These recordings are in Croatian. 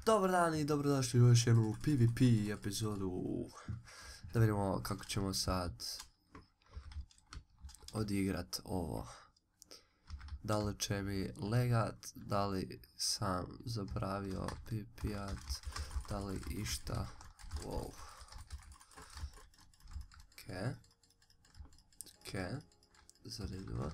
Dobar dan i dobrodošli u još jednu PvP epizodu. Da vidimo kako ćemo sad odigrat ovo. Da li će mi legat, da li sam zaboravio PvP-at, da li išta. Wow. Okej. Zanimljivo.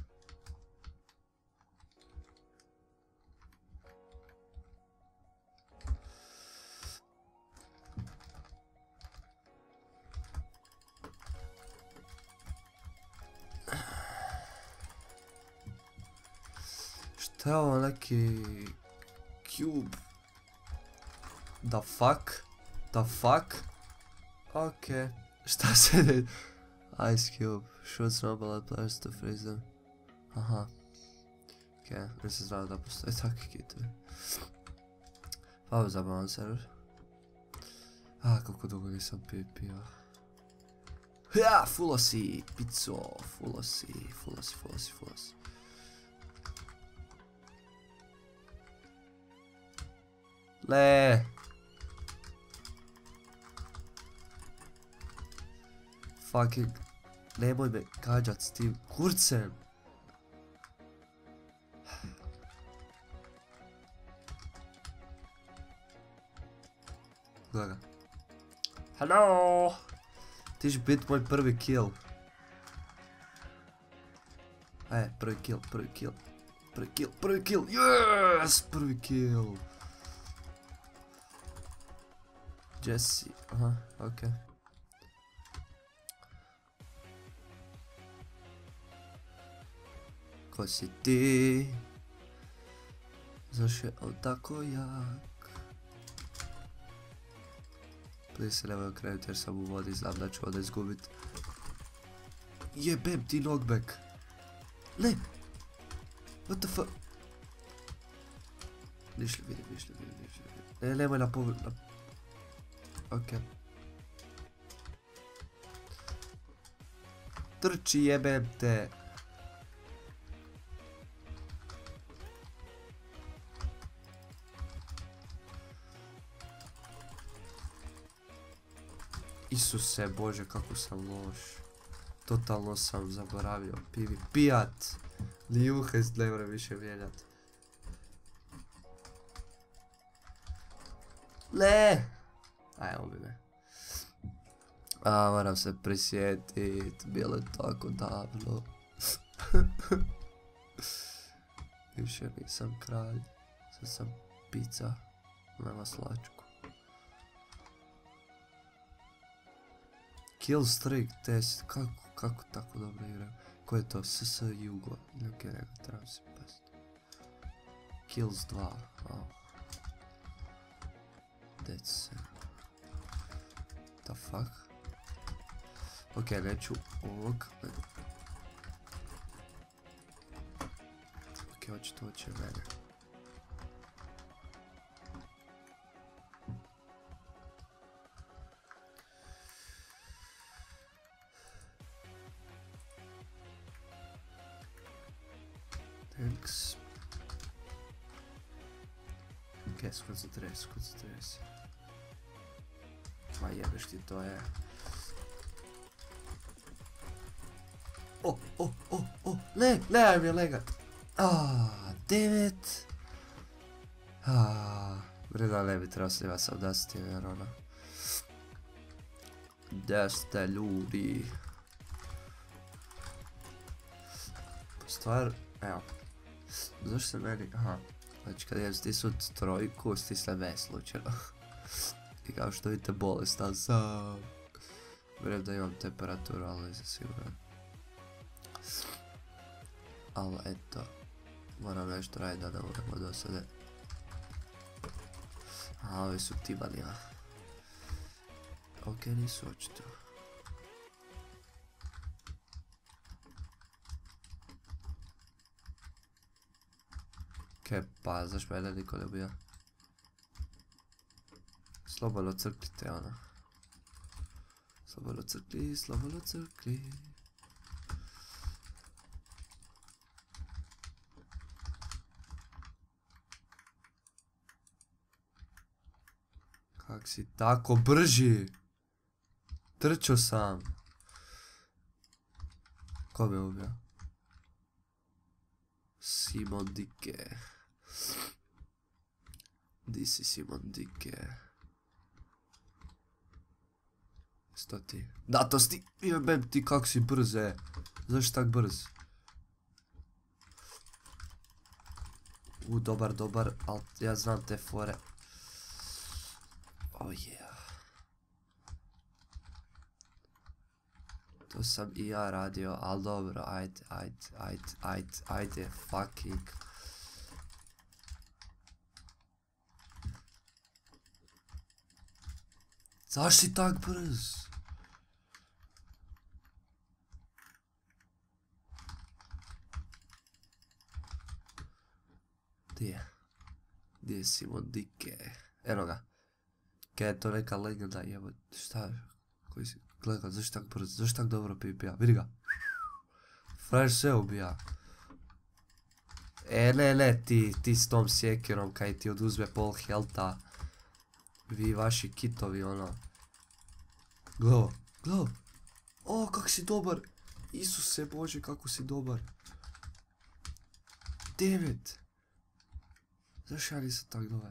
Šta je ovo neki cube? The fuck? Ok. Šta se ne... Ice cube. Shoots snowball at players to freeze them. Aha. Ok, nisam znao da postoje takvi kitovi. Pa ovo zabavan server. Kako dugo nisam PvP-o. Ja, fulosi, pizzo, fulosi. Le. Fucking. Nemoj me gađat s tim kurcem. Gledaj ga. Hello. Ti će bit moj prvi kill. Prvi kill. Yes! Prvi kill. Jesse, ok. Ko si ti? Zašto je on tako jak? Please se nemoj okrenuti jer sam u vodi, znam da ću onda izgubit. Jebem ti knockback. Ne! What the fuck? Nišli vidim. Ne, nemoj na povrdu. Ok. Trči, jebem te. Isuse Bože, kako sam loš. Totalno sam zaboravio PvP-at. Lijuhest ne moram više mijenjat. Ne! Evo bi me. Moram se prisjetit, bilo je tako davno. Više nisam kralj, sad sam pizza na maslačku. Killstreak test, kako tako dobro igram? Ko je to? SS Jugo. Ok, nego trebam se pasti. Kills 2, That's... The fuck? Ok, neću ovog. Ok, očito će mene. Thanks. Ok, skoncentriraj se. Ma jebeš ti, to je... Ne, nemoj mi legat. Damn it. Vreda ne bi trebao sliva sa Audacity, jer ona... Gdje ste ljudi? Stvar, evo. Zašto se meni, znači kad imam stisnut trojku, stisne me slučajno. I kao što vidite bolestan sam. Vjerujem da imam temperaturu, ali nisam siguran. Ali eto, moram nešto raditi da ne uremo do sada. Ovi su timani, Ok, nisu očito. Ok, pa zašto mene niko ne ubija? Slobodno crklite, Slobodno crkli. Kak si tako brži? Trčao sam. Ko me ubio? Simon Dike. Di si Simon Dike? Sto ti? Da, to sti... Jebem ti kak si brz, Zašto tak brz? Dobar, ali ja znam te fore. Oh yeah. To sam i ja radio, ali dobro, ajde, fucking. Zašto si tak brz? Gdje je Simon Dike? Eno ga. Kaj je to neka legenda, jebo, šta? Koji si, gledaj, zašto tak brzo, zašto tak dobro pipija, vidi ga. Frajer sve ubija. Ne, ti s tom sjekirom kaj ti oduzme pol helta. Vi vaši kitovi, ono. Glavo. O, kak si dobar. Isuse Bože, kako si dobar. Dammit. Zašto ja nisam tak dobar?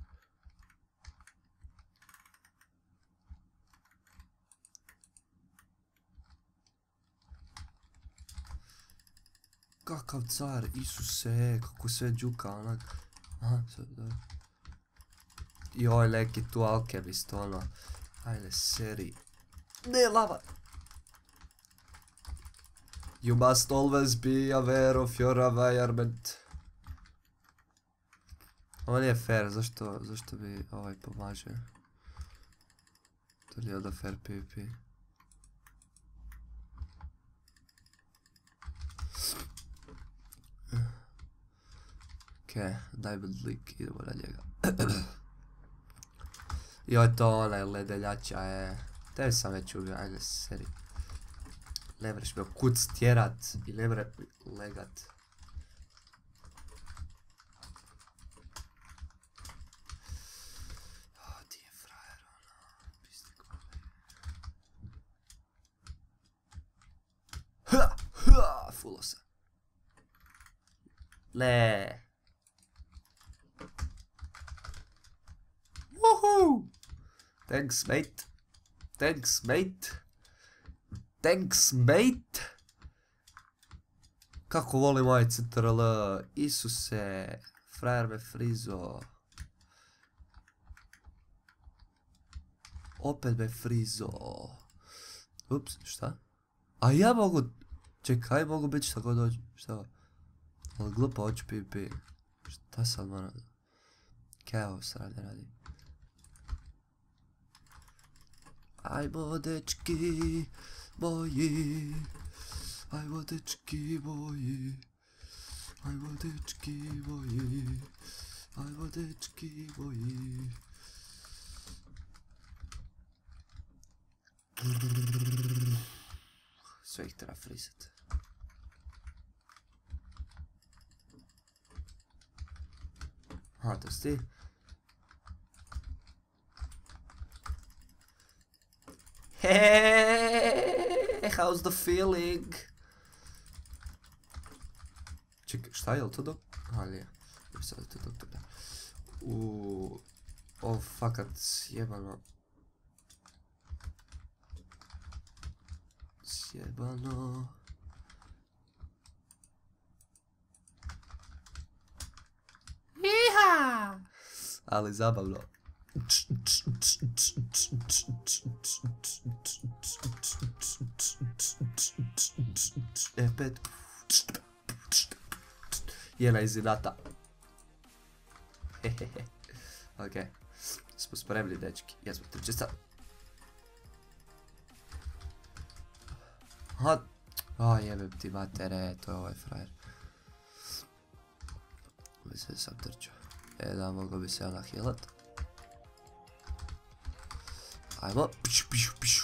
Kakav car, Isuse, kako sve džuka, onak. Aha, sve dobro. Joj, neki tu alkemist, ono. Ajde, seri. Ne, lava! You must always be aware of your environment. Ovo nije fair, zašto bi ovaj pomaže? To nije onda fair PvP. Okej, Diamond League, idemo na njega. Joj, to onaj ledeljača je. Tebe sam već ubio, ajde seri. Ne mreš me u kuc tjerat i ne mre legat. Di je frajer, ono. Pisnik ovdje. Fulo sam. Ne. Woohoo! Thanks, mate. Thanks, mate. Kako volim ovaj CTRL. Isuse. Frajer me frizo. Opet me frizo. Ups, šta? A ja mogu... Čekaj, mogu biti šta god dođe. Šta? Ali glupo, hoću PvP. Šta sad moram? Kaj ovo sranje radi? Ajmo dečki moji. Ajmo dečki moji. Ajmo dečki moji. Ajmo dečki moji. Sve ih treba frizat. Aha, to si ti? Hey, how's the feeling? Čekaj, šta je li to dok? Aha, nije. Ne sad je to doktor, da. O, fakat, sjebano. Sjebano. Iha! Ali zabavno. F5. Jena iz inata. Ok. Smo spremni, dečki. Jesmo, trče sad. A, jebem ti matere, to je ovaj frajer. Bi se sam trčao. Da, mogo bi se ona healat. Ajmo. Pišu.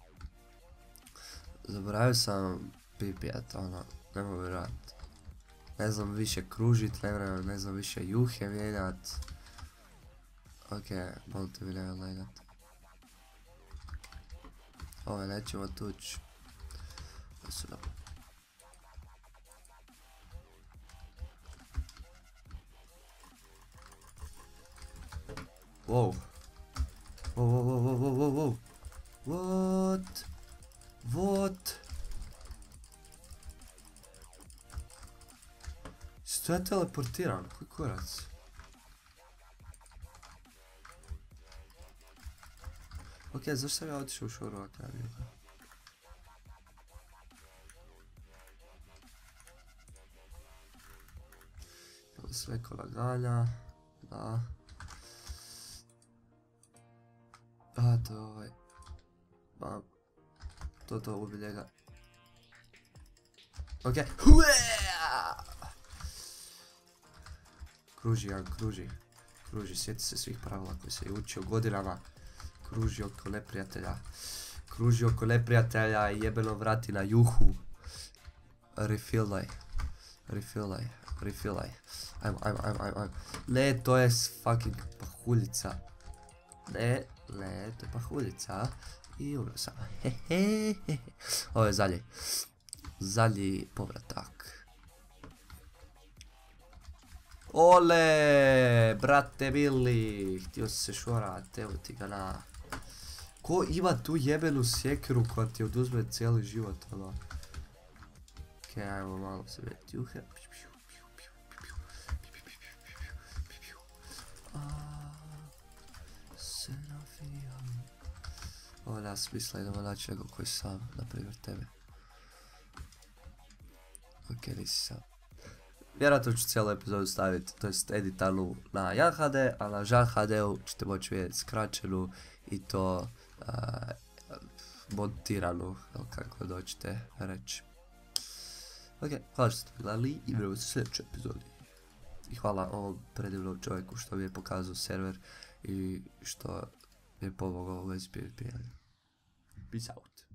Zaboravio sam pipijat, ono, ne mogu vjerovati. Ne znam više kružit, ne znam više juhe mijenjat. Ok, bolite mi ne legat. Ove nećemo tuć. Wow. Wow. What? What? Što je teleportiran? Koji kurac? Ok, zašto sam ja otišao u šoru akademiju? Imamo sve kolaganja. Da. A, to je ovaj. Bam. To ubi njega. Ok. Kruži, Jan, kruži. Kruži, sjeti se svih pravila koji se je učio godinama. Kruži oko neprijatelja. Kruži oko neprijatelja i jebeno vrati na juhu. Refillaj. Ajmo. Ne, to je fucking pahuljica. Ne, to je pahuljica. I umro sam. Ovo je zadnji povratak. Ole, brate Billy, htio si se šorat, evo ti ga na. Ko ima tu jebenu sjekiru koja ti oduzme cijeli život, ono? Ok, ajmo malo se vidjeti juhe. Ovo nema smisla, idemo naći nego koji sam, na primjer tebe. Ok, nisi sam. Vjerojatno ću cijelu epizodu staviti, to jest editanu na 1HD, a na Žan HD-u ćete moći vidjeti skraćenu i to montiranu, kako doćete reći. Ok, hvala što ste gledali i vidimo se u sljedećoj epizodi. I hvala ovom predivnom čovjeku što mi je pokazao server i što mi je pomogao u vezi PvP. Peace out.